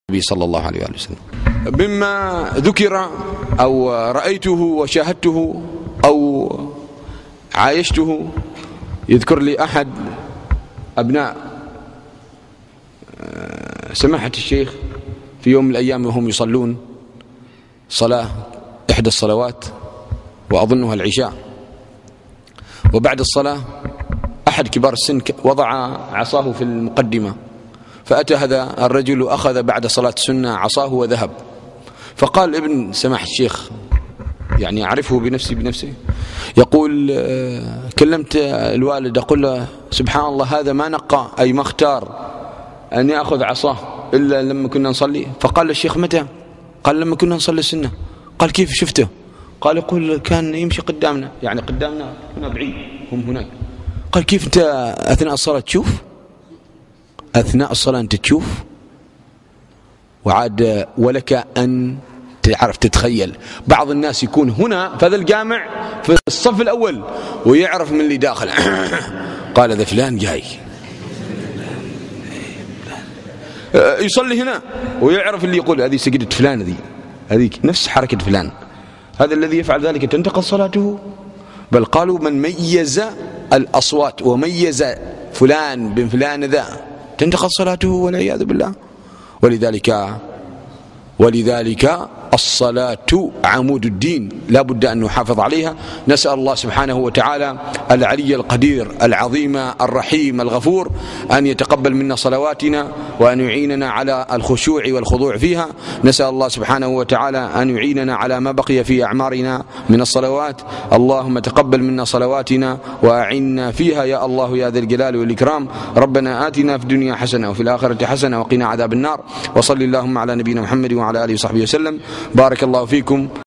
النبي صلى الله عليه وسلم. مما ذكر أو رأيته وشاهدته أو عايشته، يذكر لي أحد أبناء سماحة الشيخ في يوم من الأيام وهم يصلون صلاة إحدى الصلوات وأظنها العشاء، وبعد الصلاة أحد كبار السن وضع عصاه في المقدمة، فأتى هذا الرجل وأخذ بعد صلاة السنة عصاه وذهب. فقال ابن سماحة الشيخ، يعني أعرفه بنفسه، يقول كلمت الوالد أقول له سبحان الله هذا ما نقى أي ما اختار أن يأخذ عصاه إلا لما كنا نصلي. فقال الشيخ متى؟ قال لما كنا نصلي السنة. قال كيف شفته؟ قال يقول كان يمشي قدامنا، يعني قدامنا هنا بعيد هم هناك. قال كيف أنت أثناء الصلاة تشوف؟ أثناء الصلاة أنت تشوف؟ وعاد ولك أن تعرف تتخيل بعض الناس يكون هنا في هذا الجامع في الصف الأول ويعرف من اللي داخل قال هذا فلان جاي يصلي هنا ويعرف اللي يقول هذه سجدة فلان، هذه نفس حركة فلان، هذا الذي يفعل ذلك تنتقض صلاته. بل قالوا من ميز الأصوات وميز فلان بن فلان ذا تنتقض صلاته والعياذ بالله. ولذلك الصلاة عمود الدين، لا بد أن نحافظ عليها. نسأل الله سبحانه وتعالى العلي القدير العظيم الرحيم الغفور أن يتقبل منا صلواتنا وأن يعيننا على الخشوع والخضوع فيها. نسأل الله سبحانه وتعالى أن يعيننا على ما بقي في أعمارنا من الصلوات. اللهم تقبل منا صلواتنا وأعنا فيها يا الله يا ذا الجلال والإكرام. ربنا آتنا في الدنيا حسنة وفي الآخرة حسنة وقنا عذاب النار. وصل اللهم على نبينا محمد وعلى آله وصحبه وسلم. بارك الله فيكم.